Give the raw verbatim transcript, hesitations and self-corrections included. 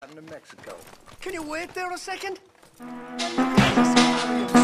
Latin and Mexico. Can you wait there a second? Well, look at this.